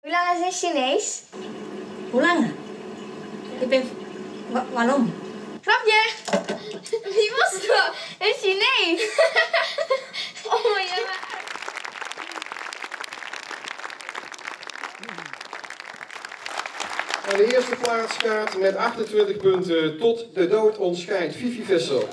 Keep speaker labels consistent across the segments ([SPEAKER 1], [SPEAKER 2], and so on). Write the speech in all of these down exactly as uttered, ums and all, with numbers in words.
[SPEAKER 1] Hoe lang is in Chinees?
[SPEAKER 2] Hoe lang? Ik ben... Wa waarom?
[SPEAKER 1] Grapje! Wie was dat? In Chinees! Oh my god.
[SPEAKER 3] Aan de eerste plaats gaat met achtentwintig punten Tot de dood ons scheidt Vivi Vissel.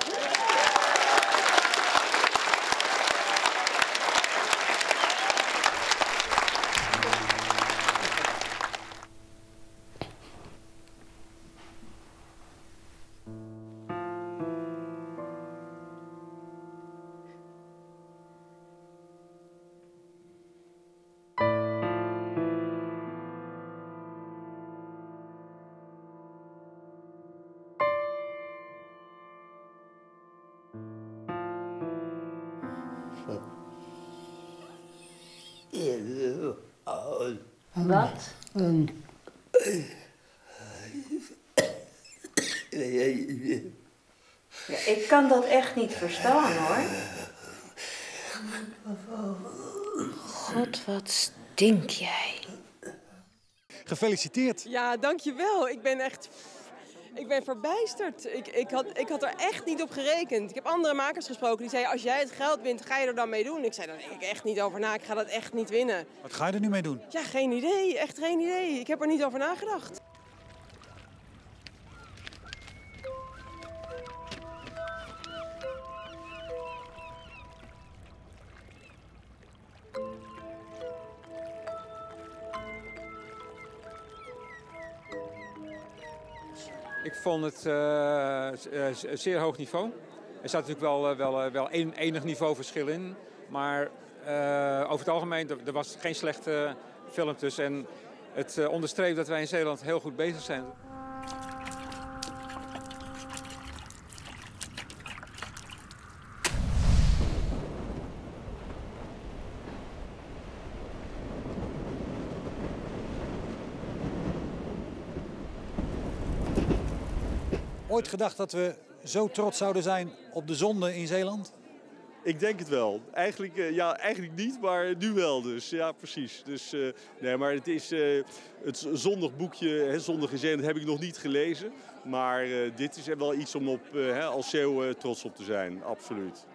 [SPEAKER 2] Wat? Ja, ik kan dat echt niet verstaan, hoor. God, wat stink jij.
[SPEAKER 4] Gefeliciteerd.
[SPEAKER 5] Ja, dankjewel. Ik ben echt... Ik ben verbijsterd. Ik, ik, had, ik had er echt niet op gerekend. Ik heb andere makers gesproken die zeiden, als jij het geld wint, ga je er dan mee doen? Ik zei, daar denk ik echt niet over na. Ik ga dat echt niet winnen.
[SPEAKER 4] Wat ga je er nu mee doen?
[SPEAKER 5] Ja, geen idee. Echt geen idee. Ik heb er niet over nagedacht.
[SPEAKER 6] Ik vond het uh, zeer hoog niveau. Er zat natuurlijk wel, wel, wel een, enig niveauverschil in. Maar uh, over het algemeen, er, er was geen slechte film tussen. En het uh, onderstreept dat wij in Zeeland heel goed bezig zijn.
[SPEAKER 4] Ooit gedacht dat we zo trots zouden zijn op de zonde in Zeeland?
[SPEAKER 7] Ik denk het wel. Eigenlijk, uh, ja, eigenlijk niet, maar nu wel dus. Ja, precies. Dus, uh, nee, maar het is uh, het zondig boekje, hè, Zondig in Zeeland, heb ik nog niet gelezen. Maar uh, dit is wel iets om op, uh, als Zeeuw uh, trots op te zijn, absoluut.